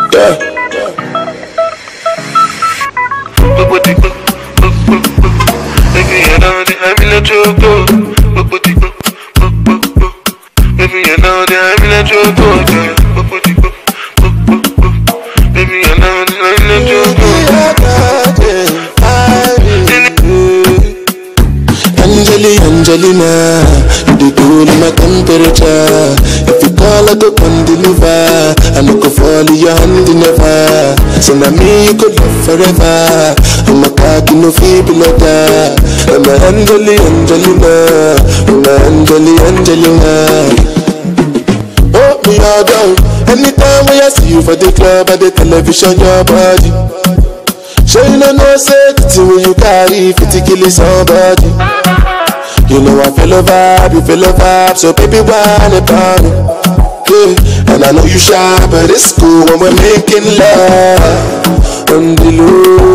Yeah. Baby, you know that I'm in a choco. Baby, you know that I'm in a choco. Baby, you know that I'm in a choco. Angelina, you the cool in my temperature. If you call, I go come deliver. I no go fall in your hand never. So now me you could love forever. I'm a cocky no feeble letter. I'm a Angelina, I'm a Angelina. Oh me all down. Anytime when I see you for the club or the television, your body. Sure you know no safety when you carry 50 kill somebody. You know I feel a vibe, you feel a vibe, so baby whine about me. Yeah, and I know you shy, but it's cool when we're making love on the low.